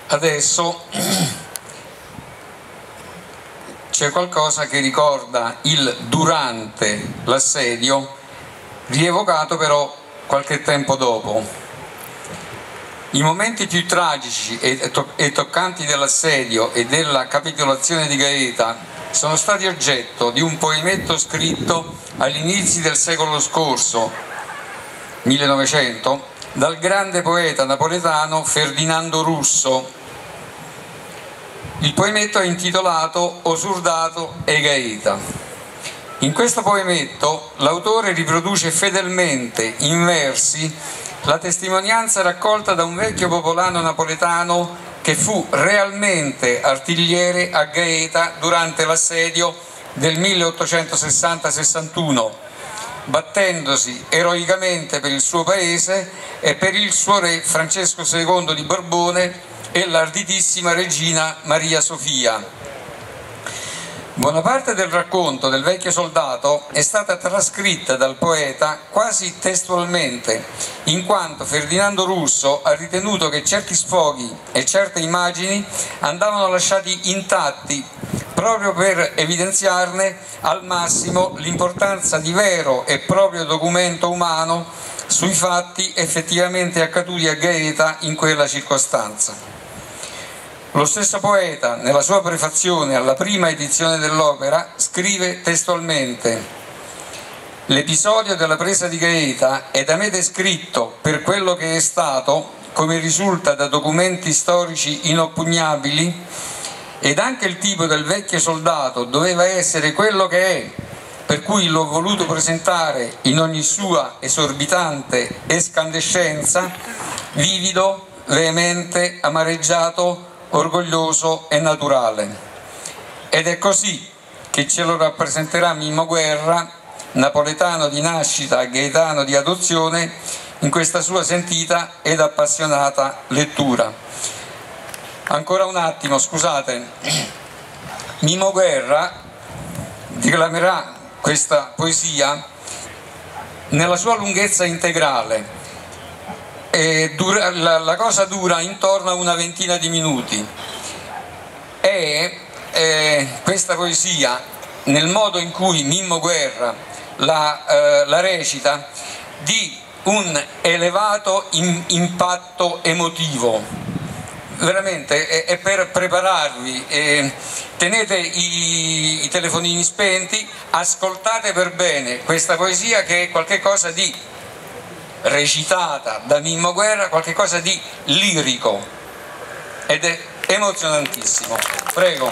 Adesso c'è qualcosa che ricorda il durante l'assedio, rievocato però qualche tempo dopo. I momenti più tragici e toccanti dell'assedio e della capitolazione di Gaeta sono stati oggetto di un poemetto scritto agli inizi del secolo scorso, 1900, dal grande poeta napoletano Ferdinando Russo. Il poemetto è intitolato Osurdato e Gaeta. In questo poemetto l'autore riproduce fedelmente in versi la testimonianza raccolta da un vecchio popolano napoletano che fu realmente artigliere a Gaeta durante l'assedio del 1860-61, battendosi eroicamente per il suo paese e per il suo re Francesco II di Borbone e l'arditissima regina Maria Sofia. Buona parte del racconto del vecchio soldato è stata trascritta dal poeta quasi testualmente, in quanto Ferdinando Russo ha ritenuto che certi sfoghi e certe immagini andavano lasciati intatti proprio per evidenziarne al massimo l'importanza di vero e proprio documento umano sui fatti effettivamente accaduti a Gaeta in quella circostanza. Lo stesso poeta, nella sua prefazione alla prima edizione dell'opera, scrive testualmente: «L'episodio della presa di Gaeta è da me descritto per quello che è stato, come risulta da documenti storici inoppugnabili, ed anche il tipo del vecchio soldato doveva essere quello che è, per cui l'ho voluto presentare in ogni sua esorbitante escandescenza, vivido, veemente, amareggiato, orgoglioso e naturale. Ed è così che ce lo rappresenterà Mimmo Guerra, napoletano di nascita e gaetano di adozione, in questa sua sentita ed appassionata lettura». Ancora un attimo, scusate. Mimmo Guerra declamerà questa poesia nella sua lunghezza integrale. La cosa dura intorno a una ventina di minuti e questa poesia, nel modo in cui Mimmo Guerra la recita, di un elevato impatto emotivo. Veramente è per prepararvi, tenete i telefonini spenti, ascoltate per bene questa poesia, che è qualcosa di recitata da Mimmo Guerra, qualcosa di lirico ed è emozionantissimo. Prego.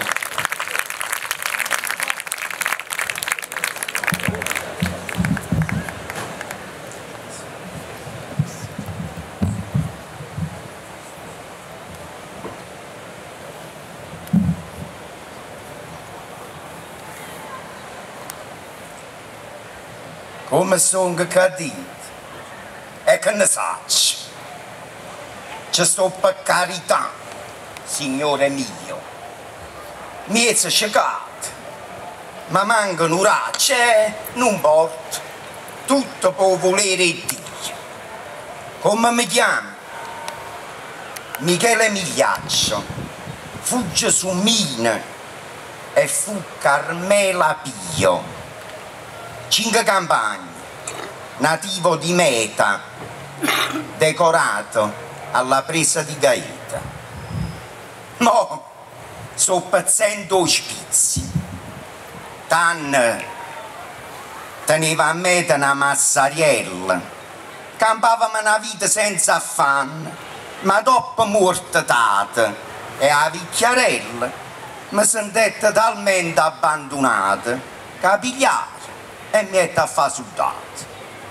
Come sono cadito? E che ne sacci? Ci sto per carità, Signore mio. Miezza scegato, ma mancano racce, non porto. Tutto può volere Dio. Come mi chiamo? Michele Migliaccio. Fugge su Mine e fu Carmela Pio. 5 campagne. Nativo di Meta, decorato alla presa di Gaeta. Mo sto pazzendo ospizi. Tan teneva a Meta una massariella. Campavamo una vita senza affanno, ma dopo morte data e a vicchiarella mi sentette talmente abbandonata che a pigliare e mi mette a fare soldato.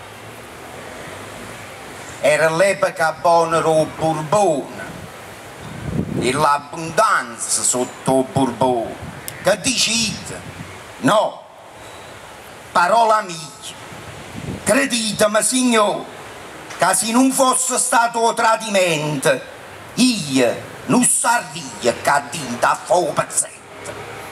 Era l'epoca buona del Borbone e l'abbondanza sotto il Borbone. Che dicite? No, parola mia, creditemi signore, che se non fosse stato un tradimento, io non sarei che ha vinto a fare un pezzetto.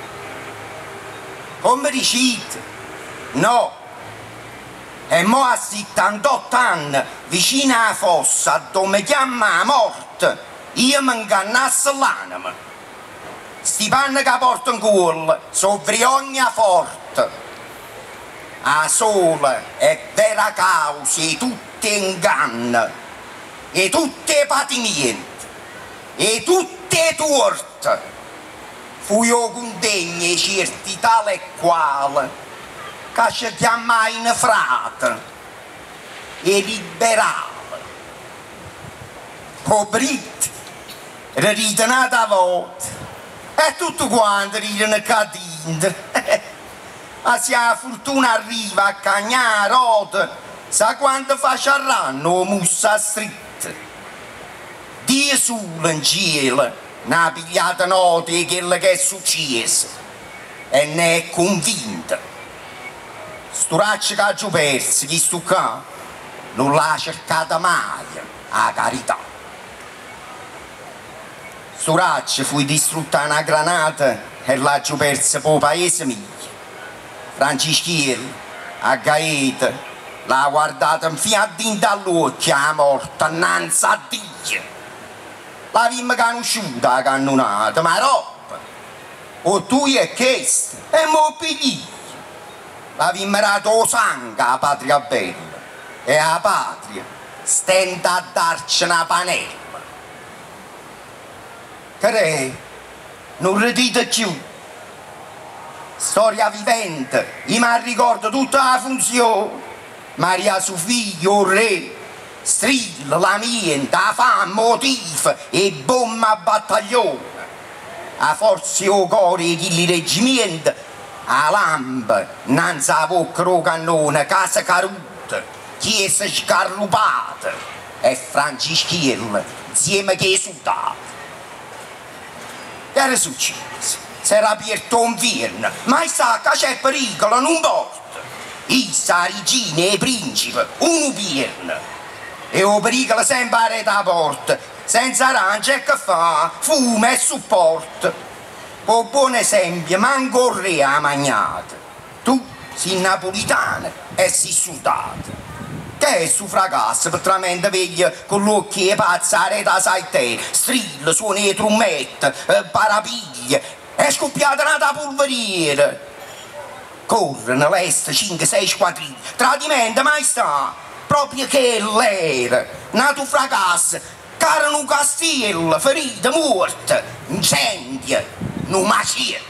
Come dicite? No. E mo a 78 anni, vicino alla fossa, dove mi chiama la morte, io mi ingannassi l'anima. Sti panni che porto in cuore sono vriogna forte. A sola è vera causa e tutte inganno, e tutte patimenti, e tutte torte. Fu io condegno certi tale e quale, che ci chiamai in frate e liberale. Pobriti, ritenete a volte, e tutto quanto ridono cadendo. Ma se la fortuna arriva a cagnare rota, sa quanto faceranno mussa stritta. Dio solo in cielo ne ha pigliata nota di quello che è successo e ne è convinta. Sto raccio che ha giù perso, chi sto qua, non l'ha cercata mai, a carità. Sto raccio fu distrutta una granata e l'ha giù persa per il paese mio. Francischello, a Gaeta, l'ha guardata fino a dentro all'occhio, a morta, innanzi a Dio. L'avevamo conosciuta la cannonata, ma roba, o tu è chiesto, e mo pigli. L'avevamo dato sangue a patria bella, e a patria stenta a darci una panella. Che non ridite più. Storia vivente, io mi ricordo tutta la funzione. Maria Sofia, il re, strilla, l'ambiente, la fame, motivo e bomba a battaglione. A forza o cuore di chi reggimento, a lampa, innanzi a bocca o cannone, casa caduta, chiesa scarrupata e Francischello insieme che esultava. Che era successo? Si era aperto un vierno, ma sa che c'è pericolo, non porta. Issa, regina e principe, un vierno. E o pericolo sempre a rete a porta, senza arancia e che fa, fumo e supporto. Per buon esempio, manco il re ha mangiato. Tu sei napolitana e sei soldato. Che è su fracasso per tramente veglia con l'occhio pazza a rete a saite, strilla, suona le trommette, parapiglie. È scoppiata una polveriera. Corrono l'est 5-6 squadrini. Tradimento, maestà, proprio che l'era. Nato fracasso, caro un castello, ferita, morte, incendio, un macello.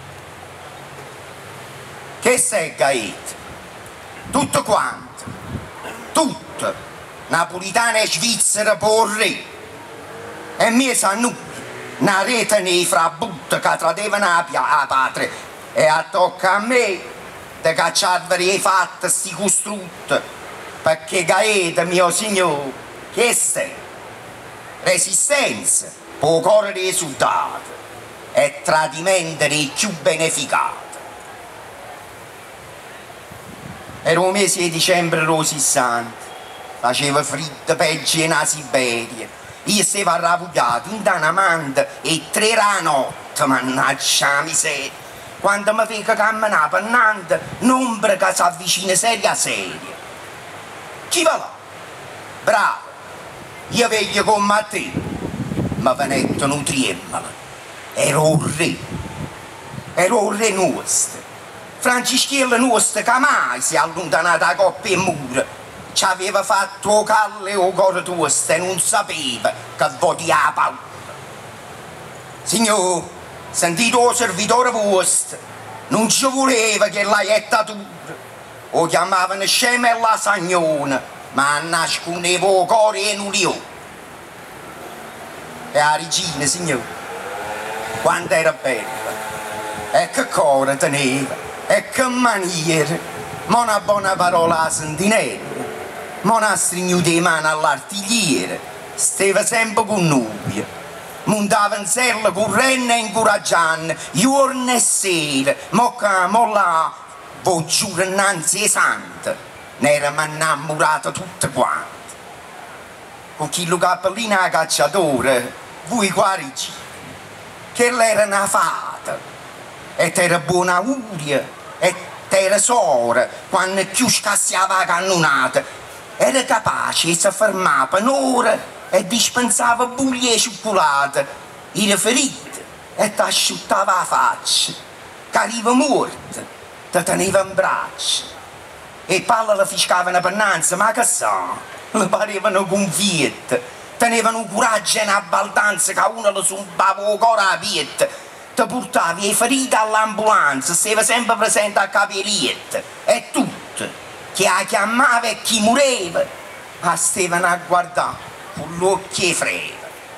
Che sei, Gaeta? Tutto quanto, tutto, napolitana e svizzera porre. E mi sanno. Una rete nei frabutta che tradevano la patria e a tocca a me di cacciarvi fatte sti costrutti perché Gaeta, mio signore, che sei? Resistenza, può correre risultato e tradimento dei più beneficati. Era un mese di dicembre lo 60, faceva freddo peggio in Siberia. Io stavo arrabbiato in Danamanda e 3 la notte, mannaggia la miseria. Quando mi fece camminare per Nantes, un'ombra che si avvicina seria seria. Chi va là? Bravo, io veglio come te. Ma venetto un tremolo. Ero il re nostro. Francischello nostro che mai si è allontanato da coppia e mura. Ci aveva fatto calle o cuore tosto e non sapeva che votia la paura. Signore, sentito il servitore vostro, non ci voleva che la jettatura. O chiamavano scema e lasagnone, ma nascondeva il cuore e non lione. E la regina, signore, quanto era bella, e che cuore teneva, e che maniere, ma una buona parola a sentinella. Ma non ha stringato le mani all'artigliere, stava sempre con noi. Montava in sella correndo e incoraggiando, giorno e sera, mo là, vo giuro innanzi ai santi, ne eravamo innamorati tutti quanti. Con quello cappellino a cacciatore, voi guarigi, che l'era una fata, e era buona auguria, e era sora, quando più scassiava la cannonata. Era capace di si fermare per un'ora e dispensava bulli e cioccolata, era ferita e ti asciuttava la faccia, che arriva morta, ti teneva in braccio e palle la fiscavano pennanza, ma che sa, le parevano confiette, tenevano coraggio e una baldanza che uno le zumbava il cuore a pietta, ti portavi le ferite all'ambulanza, stava sempre presente a capiriette e tutti, chi la chiamava e chi moriva, la stavano a guardare con l'occhio freva.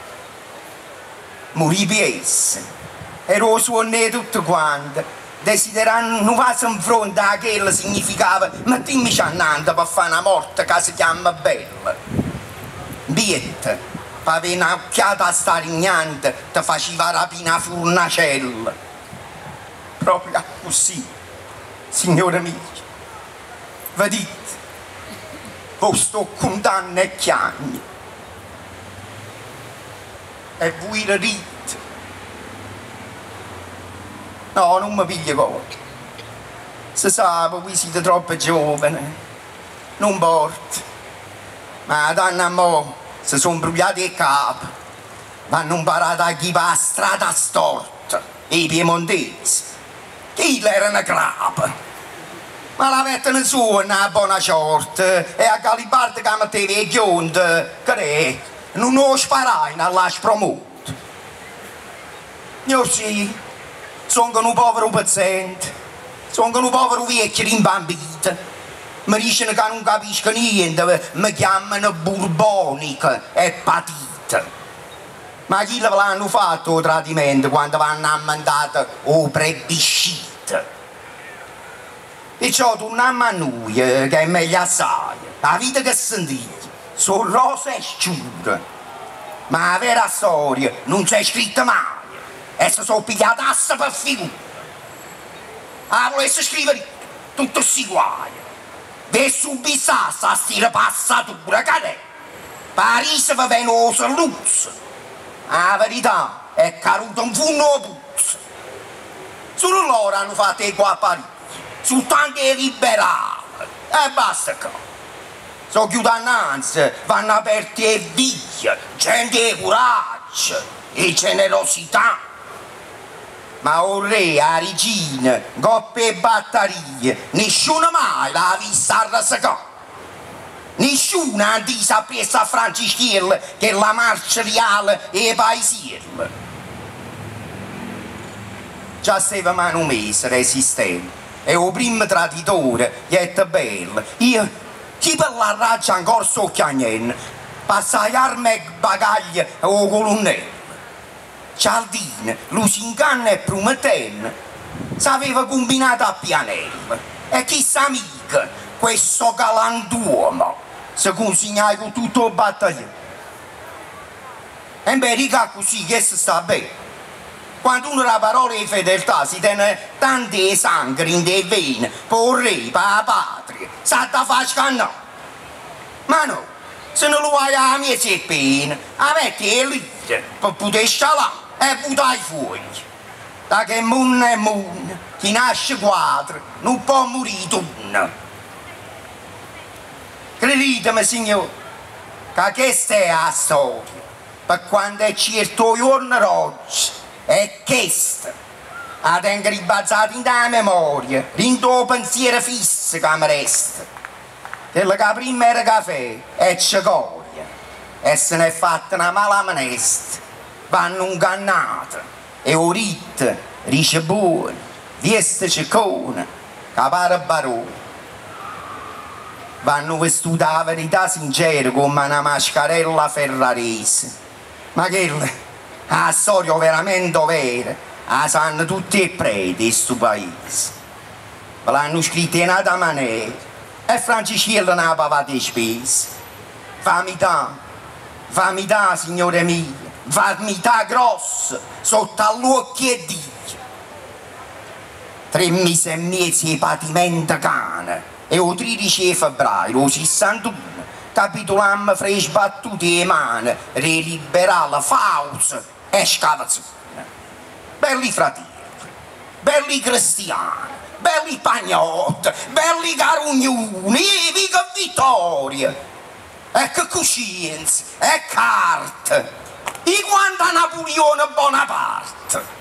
Morì per esse, ero suonne tutto quanto, desiderando non farsi in fronte a quello significava, ma dimmi c'annante per fare una morte che si chiama bella. Bietta, per avere un'occhiata a sta rignante, ti faceva rapina a furnacella. Proprio così, signore mia. Vedete, voi sto condanno e chiagni. E voi rite. No, non mi piglia cosa. Si sa, voi siete troppo giovani. Non porta. Ma danno a mo' si sono bruciati il capo. Vanno imparato a chi va a strada storta. E i piemontesi. Chi erano crapa. Ma la mettono su una buona sorte e a Galibardi che metteva i chiondi, che non lo sparai all'aspro mondo. Io sì, sono un povero paziente, sono un povero vecchio rimbambito, mi dicono che non capisco niente, mi chiamano burbonica e patita. Ma chi l'hanno fatto il tradimento quando vanno a mandare o plebiscito? E ciò torniamo a noi, che è meglio assai. La vita che sentite, sono rose e sciure. Ma la vera storia non c'è scritta mai. E si sono pigliate asse per figura. Ah, volesse scrivere tutto si guai. Ve subissassa a stile passatura, che è? Parisi va bene o luz. La verità è caduto un funno puzzo. Solo loro hanno fatto i qua a Parigi. Soltanto i liberali e basta qua. Sono chiudannanze, vanno aperti e vie, gente di coraggio e generosità. Ma il re, la regina, coppe e batterie, nessuno mai l'ha vista arrasacare. Nessuno ha detto a Piazza Francischelli che la marcia reale è paesiello. Già stava mano mese resistente. E il primo traditore, gli è bello. Io, chi per la raggia ancora sto chiagnendo, passai armi e bagagli o colonnello. Cialdini, Lusinganna e Prumetenne, s'aveva combinato a pianello. E chissà mica, questo galantuomo, si consegnava con tutto il battaglione. E beh, riga così che si sta bene. Quando uno la parola di fedeltà si tiene tante sangue in dei veni, per il re, per la patria, sa da faccia no. Ma no, se non lo vuoi a mia seppina, a metti le lite per poter scialare e buttare fuori. Da che mondo è mondo, chi nasce quattro non può morire turno. Credetemi, signore, che questa è la storia, per quando è certo giorno oggi. E questo la tengo ribazzata in da memoria, in tuo pensiero fisso che mi resta. Quello che prima era caffè e cicoria, e se ne è fatta una mala manesta, vanno ingannate, e orite, rice buone, vieste ciccone, che pare barone. Vanno vestute la verità sincera come una mascherella ferrarese, ma quella la storia veramente vera, la sanno tutti i preti di questo paese. Ve l'hanno scritta in altra maniera e Francischelli non ha pagato le spese. Famità, signore mie, famità grossa, sotto all'occhio e Dio. 3 mesi e mezzo di patimento cane e il 13 febbraio, il 61, capitolammo fra i sbattuti di mani, reliberale, falsa e scavazione. Belli fratelli, belli cristiani, belli pagnotti, belli carugnoni, viva vittoria! e che coscienza, e carte, e quanto Napoleone Bonaparte.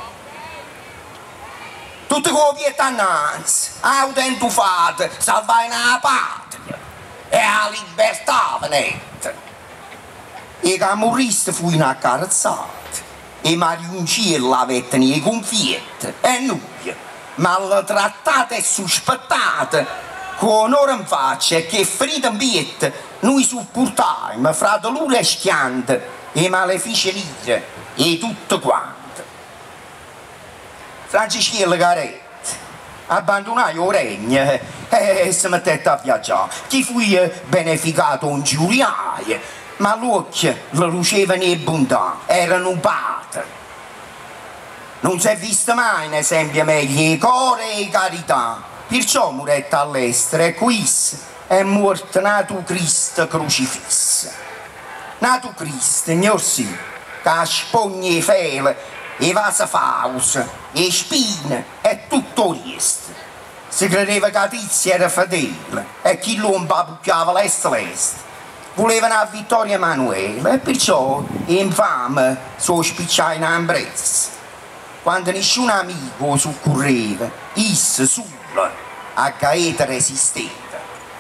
Tutte copie annanzi, autentufate, salvai la patria e la libertà venette. E camorriste fu in accarezzate, e marioncella avete nei confietti, e noi, maltrattate e sospettate, con onore in faccia e che ferite in piette, noi supportaimo fra dolore e schiante, e malefice lire, e tutto quanto. Franceschiello Garetti abbandonai il regno e si mettette a viaggiare. Chi fu beneficato un giuriaio, ma l'occhio lo lucevano in bontà, erano un padre. Non si è visto mai un esempio meglio di cuore e carità. Perciò morette all'estero e qui è morto nato Cristo crocifisso. Nato Cristo, signor sì, che ha spogne e fele, e vasa fausa, e spine, e tutto il resto. Si credeva che Tizia era fedele, e chi lo imbabucchiava l'est-l'est. Volevano a Vittorio Emanuele, e perciò infame so spicciai in ambrezza. Quando nessun amico soccorreva, isse solo a Gaeta resisteva.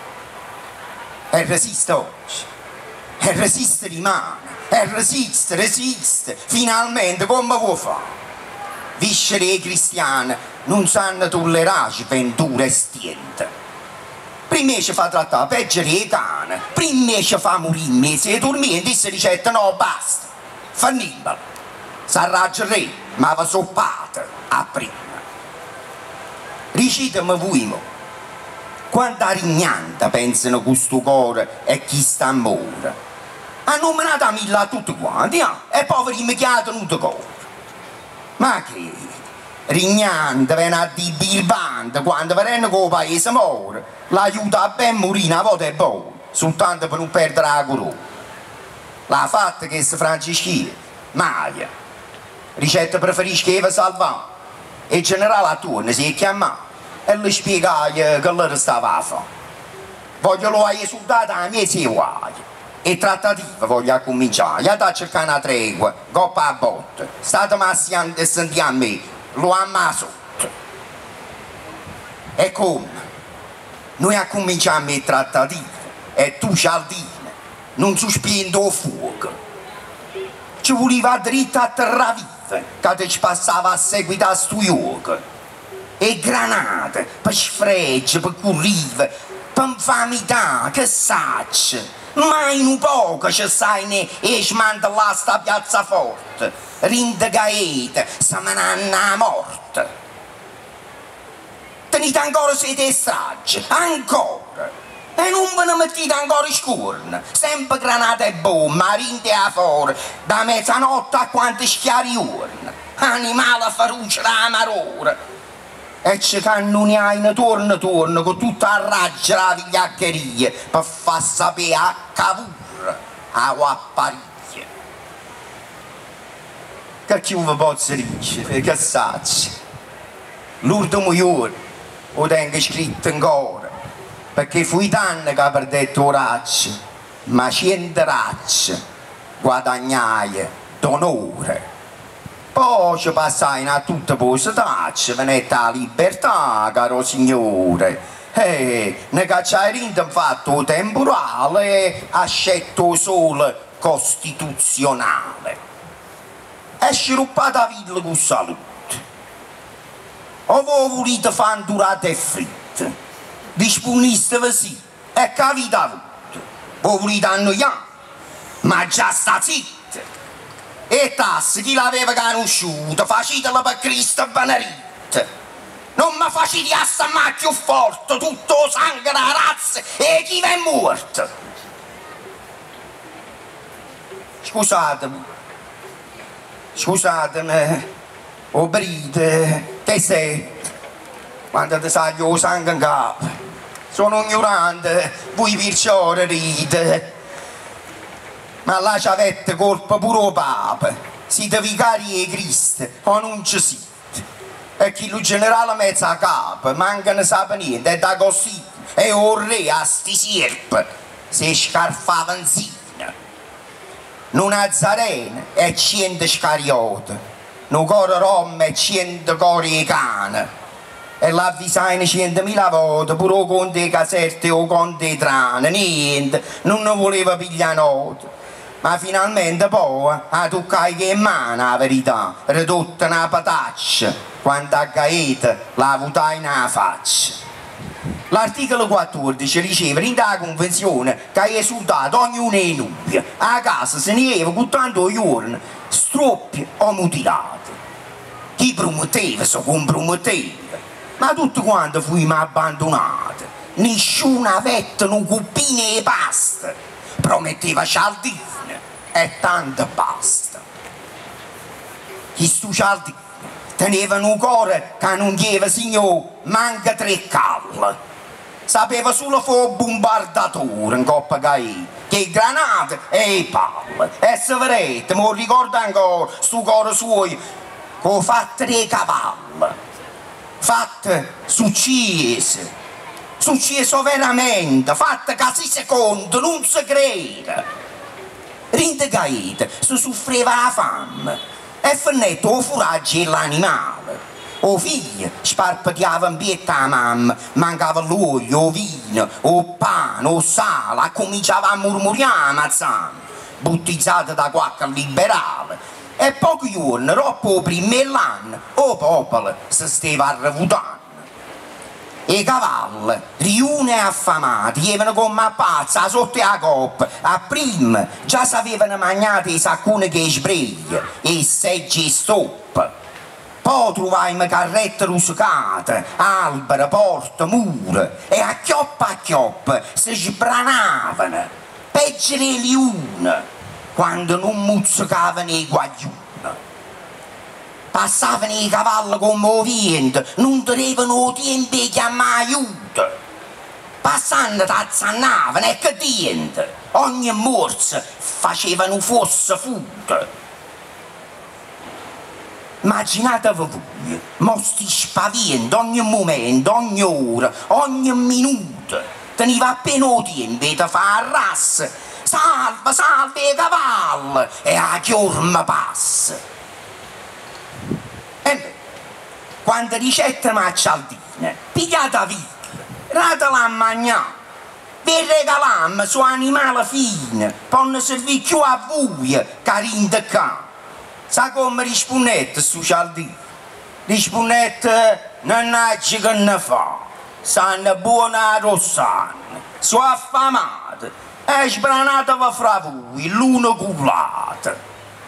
E resiste oggi, e resiste rimane. E resiste, finalmente come può fare? Viscere i cristiani non sanno tollerare sventura e stiente. Prima ci fa trattare peggio i cani, prima ci fa morire in mezzo ai dormienti e si ricetta no basta. Fannibale, s'arraggia il re, ma va soppata a prima. Ricitemi voi mo, quanta rignanta pensano questo cuore e chi sta a morire. Hanno nominato a mille a tutti quanti, e poveri mi chiedono tutti cose. Ma che rignante viene a dire birbante quando venendo con il paese muore, l'aiuta a ben morire una volta è buono, soltanto per non perdere la corona. L'ha fatta che si Franceschini, Maia, ricetta preferisce che vi salvare, e il generale attorno si è chiamato e le spiegai che loro stava a fare. Voglio lo ai soldati a miei guai. E trattativa voglio cominciare, gli ha cercato una tregua, coppa a botte, state massi e senti a me, lo amma sotto. E come? Noi a cominciare le trattative, e tu Cialdine, non sospendo il fuoco. Ci voleva dritta a terra viva, che ci passava a seguito a sto gioco. E granate, per sfregge, per currive, per infamità, che sacce. Mai in un poco ci sai e smantellare sta piazza forte, rinde Gaeta, samananna a morte. Tenete ancora siete strage, ancora, e non ve ne mettete ancora in scorno, sempre granate e bombe, rinde a fuori, da mezzanotte a quante schiari urne, animale feroce da marore. E ci cannoniai intorno con tutta la raggia la vigliaccheria per far sapere a Cavour a guappariglia. Che chiunque possa dire, che sacci? L'ultimo giorno lo tengo scritto ancora, perché fu i danni che per detto Orazio, ma 100 racce guadagnai d'onore. Poi ci passai a tutte le tacce, venette la libertà, caro signore. Ne cacciai rinde fatto temporale e ascetto solo costituzionale. E sciruppata villa con salute. O voi volete fare durate e fritte, disponiste sì, e capita tutto. Voi volete annoiare, ma già sta zitto. E tasse, chi l'aveva conosciuto, facitela per Cristo benedetto. Non mi facite a sta macchia forte, tutto sangue da razza e chi è morto. Scusatemi, obrite, che sei? Quando ti sai il sangue in capo, sono ignorante, voi perciò ride. Ma là c'avete colpa pure il Papa, siete vicari di Cristo, o non ci siete. E chi lo generale mezzo a capo, manca ne sa niente, è da così, è un re a sti sierpe. si scarfava in zina. Un Nazareno e 100 scariote, un coro Rom e 100 cori cane. E l'avvisaino 100.000 volte, pure o con dei casette o con dei trane, niente, non ne voleva pigliare nota. Ma finalmente poi a toccai che in mano la verità, ridotta una pataccia, quando a Gaeta la vutai nella faccia. L'articolo 14 diceva in la convenzione che è esultato ognuno è nubbia, a casa se ne era con tanto giorni, stroppi o mutilati. Chi prometteva si comprometteva. Ma tutti quanti fuimmo abbandonati, nessuno aveva un cupino di pasta, prometteva cialdine e tanto basta. Questo cialdino teneva un cuore che non chiedeva signore manca 3 calle, sapeva solo fare un bombardatore in Coppa Gaeta, che granate e i palle, e se vedete, mi ricordo ancora, sto cuore suo, che ho fatto 3 cavalli. Fatte successe veramente, fatte che si secondo, non si crede. Rinde Gaeta si soffriva la fame e finetto o furaggio e l'animale. O figlio sparpagliava in pietta a mamma, mancava l'olio, o vino, o pane, o sale, cominciava a murmurare mazzano, buttizzata da qualche liberale. E pochi giorni, dopo il primo anno, il popolo si stava arrevutando. I cavalli, riuni e affamati, erano come pazzi sotto la coppa. A prima già sapevano mangiare i sacconi che sbriglia, e seggi e stoppa. Poi trovaimo carrette rusicate, alberi, porte, mura, e a chioppa si sbranavano, peggio le liune, quando non muzzicavano i guaglioni. Passavano i cavalli come il vento, non tenevano tempo di chiamare aiuto. Passando tazzannavano e che niente, ogni morsa facevano fosse fuga. Immaginatevi voi, mostri spaventi ogni momento, ogni ora, ogni minuto. Teneva appena il tempo di fare rasse. Salva, salva i cavalli! E a chiorma passa. E beh, quando ricetta una cialdina, pigliata via, ratela a mangiare, vi regalammo su animale fine, poi servire più a voi, carini de cane. Sa come rispondette su cialdina? Rispondette, non ha che ne fa, sanno buona rossana, sono affamate, e sbranatevi fra voi, l'uno culato.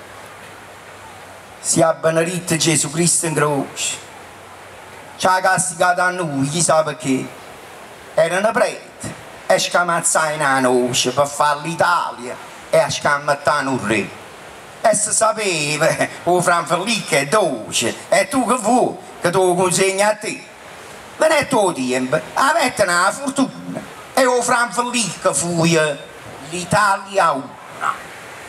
Sia benedetto Gesù Cristo in croce, ci ha castigato a noi, chissà perché. Erano preti e scamazzai una noce per fare l'Italia e a scammattare un re. E si sapeva, o Franfellicca è dolce, e tu che vuoi, che te lo consegni a te. Venette il tempo, avete una fortuna, e o Franfellicca fu l'Italia una.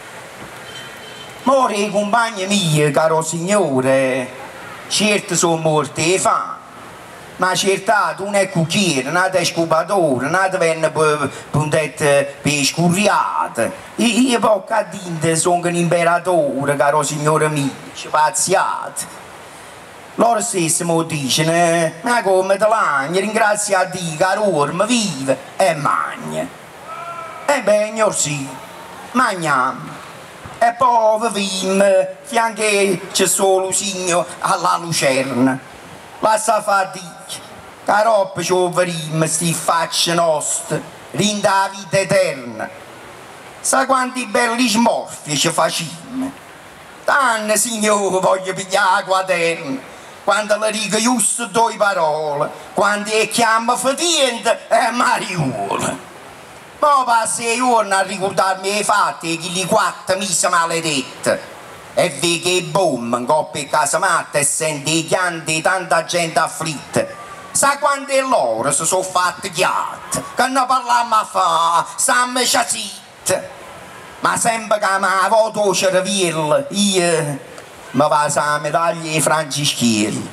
Ora i compagni miei, caro signore, certo sono morti di fame, ma certato non è cucchiere, non è scovatore, non venne puntette per scurriate. Io poco a dire sono un imperatore, caro signore mio, spaziato. Loro stessi mi dicono, ma come te l'agni, ringrazia a Dio, caro ormo, vive e magna. E beh, signor sì, mangiamo. E poi vivimmo, fianche c'è solo segno alla lucerna. Lascia fatica, che roba ci overimmo, sti facce nostre, rinda la vita eterna. Sa quanti belli smorfie ci facciamo. Tanne, signore, voglio pigliare la quaderna, quando le dico giusto 2 parole, quando è chiama fatiente e mariuola. Poi passo i giorni a ricordarmi i fatti che gli 4 mise maledette. E vedi che bombe in coppia e casamatta e senti i pianti di tanta gente afflitta. Sa quante loro si sono fatte chiatte, che ne parliamo a fa, stiamo zitti. Ma sempre che mi ha avuto il cervello, io mi passo la medaglia ai franceschieri.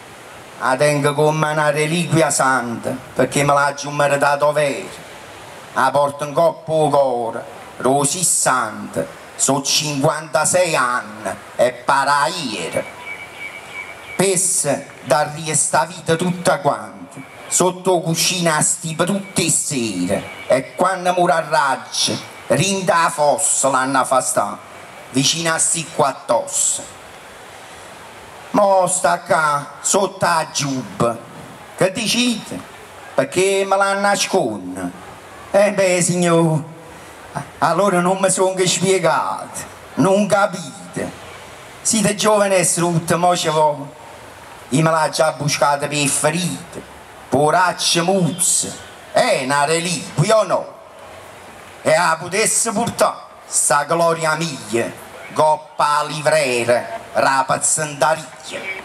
La tengo come una reliquia santa, perché me l'ha già meritato vero. la porta in coppo cuore, ro 60, sono 56 anni e para ieri. Pensa da sta vita tutta quanta, sotto cucina a stipa tutte le sere, e quando mi raggia, rinda la fossa l'hanno fatto, vicino a sti quattossa. Mo sta qua, sotto la giubba, che dicite? Perché me l'hanno nascosto? Beh signore, allora non mi sono che spiegato, non capite. Siete giovani e srutti, mo ci vuole. Io me l'ha già buscata per ferite, poraccia muzza, è una reliquia o no? E la potesse portare, sta gloria mia, coppa a livrere, rapazzandaricchia.